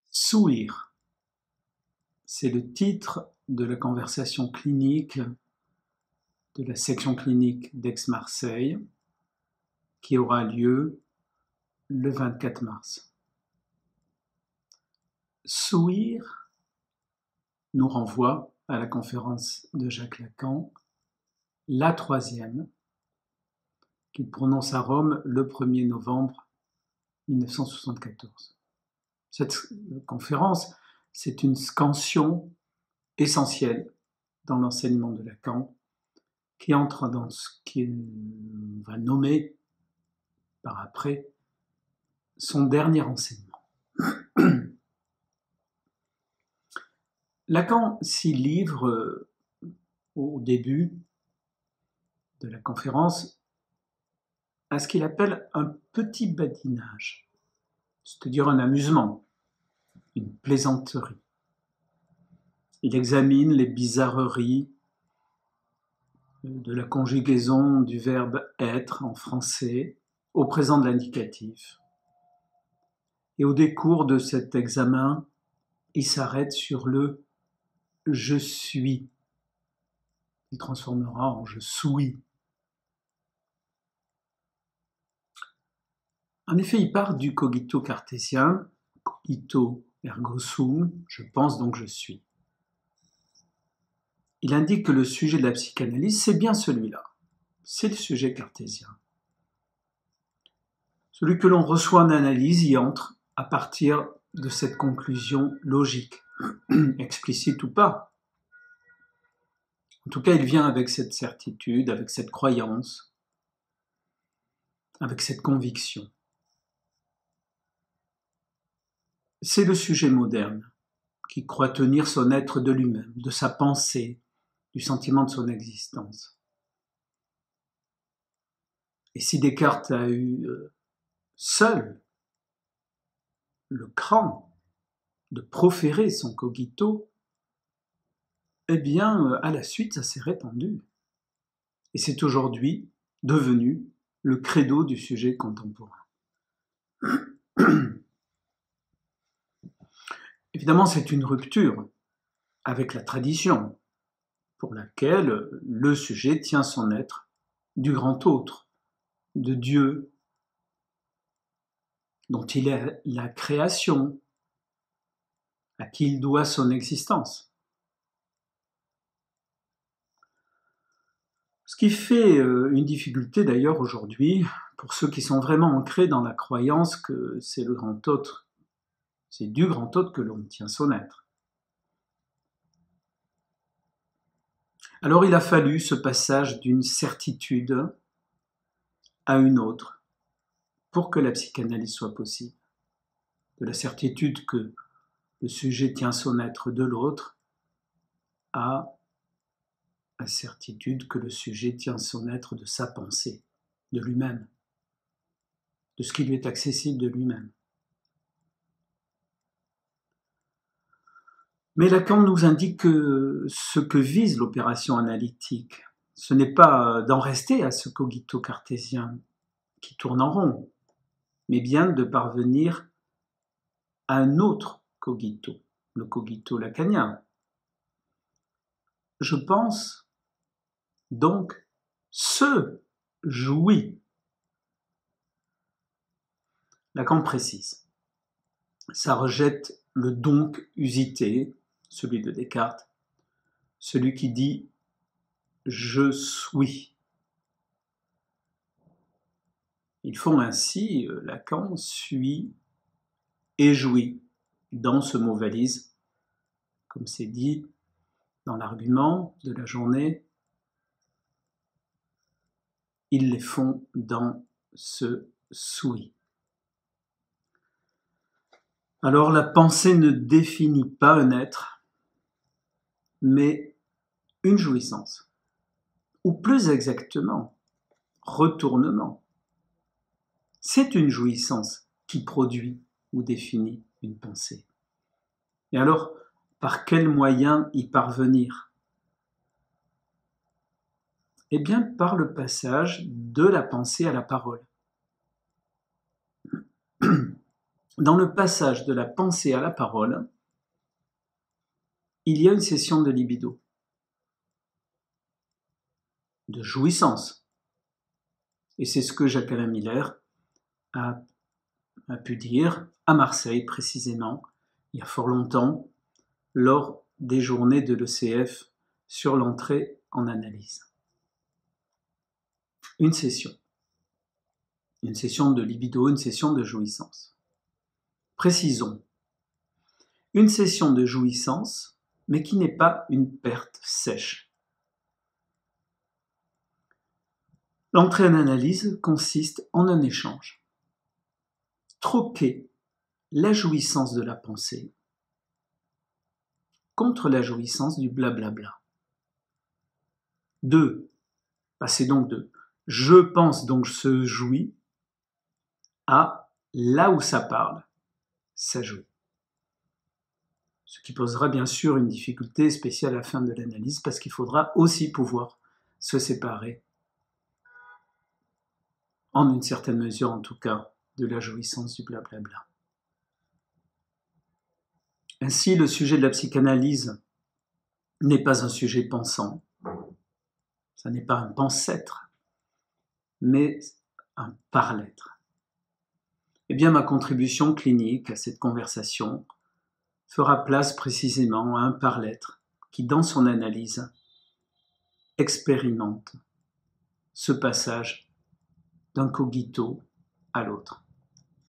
Sourire, c'est le titre de la conversation clinique de la section clinique d'Aix-Marseille qui aura lieu le 24 mars. Sourire nous renvoie à la conférence de Jacques Lacan, la 3e, qu'il prononce à Rome le 1er novembre 1974. Cette conférence, c'est une scansion essentielle dans l'enseignement de Lacan, qui entre dans ce qu'il va nommer par après son dernier enseignement. Lacan s'y livre au début de la conférence à ce qu'il appelle un petit badinage, c'est-à-dire un amusement, une plaisanterie. Il examine les bizarreries de la conjugaison du verbe être en français au présent de l'indicatif. Et au décours de cet examen, il s'arrête sur le « je suis ». Il transformera en « je suis ». En effet, il part du cogito cartésien, cogito ergo sum, je pense donc je suis. Il indique que le sujet de la psychanalyse, c'est bien celui-là, c'est le sujet cartésien. Celui que l'on reçoit en analyse y entre à partir de cette conclusion logique, explicite ou pas. En tout cas, il vient avec cette certitude, avec cette croyance, avec cette conviction. C'est le sujet moderne qui croit tenir son être de lui-même, de sa pensée, du sentiment de son existence. Et si Descartes a eu seul le cran de proférer son cogito, eh bien, à la suite, ça s'est répandu. Et c'est aujourd'hui devenu le credo du sujet contemporain. Évidemment, c'est une rupture avec la tradition, pour laquelle le sujet tient son être du grand autre, de Dieu, dont il est la création, à qui il doit son existence. Ce qui fait une difficulté d'ailleurs aujourd'hui pour ceux qui sont vraiment ancrés dans la croyance que c'est le grand autre, c'est du grand autre que l'on tient son être. Alors il a fallu ce passage d'une certitude à une autre pour que la psychanalyse soit possible. De la certitude que le sujet tient son être de l'autre à la certitude que le sujet tient son être de sa pensée, de lui-même, de ce qui lui est accessible de lui-même. Mais Lacan nous indique que ce que vise l'opération analytique, ce n'est pas d'en rester à ce cogito cartésien qui tourne en rond, mais bien de parvenir à un autre cogito, le cogito lacanien. Je pense donc se jouit. Lacan précise. Ça rejette le donc usité, celui de Descartes, celui qui dit « je suis ». Ils font ainsi, Lacan suit et jouit dans ce mot valise, comme c'est dit dans l'argument de la journée, ils les font dans ce souhait. Alors la pensée ne définit pas un être, mais une jouissance, ou plus exactement, retournement. C'est une jouissance qui produit ou définit une pensée. Et alors, par quel moyen y parvenir ? Eh bien, par le passage de la pensée à la parole. dans le passage de la pensée à la parole, il y a une session de libido, de jouissance. Et c'est ce que Jacques-Alain Miller a pu dire à Marseille précisément, il y a fort longtemps, lors des journées de l'ECF sur l'entrée en analyse. Une session de libido, une session de jouissance. Précisons, une session de jouissance, mais qui n'est pas une perte sèche. L'entrée en analyse consiste en un échange. Troquer la jouissance de la pensée contre la jouissance du blablabla. Passer donc de « je pense donc je jouis » à « là où ça parle, ça jouit ». Ce qui posera bien sûr une difficulté spéciale à la fin de l'analyse parce qu'il faudra aussi pouvoir se séparer, en une certaine mesure en tout cas, de la jouissance du blablabla. Ainsi, le sujet de la psychanalyse n'est pas un sujet pensant, ça n'est pas un pense-être, mais un par-l'être. Eh bien, ma contribution clinique à cette conversation fera place précisément à un par-l'être qui, dans son analyse, expérimente ce passage d'un cogito à l'autre.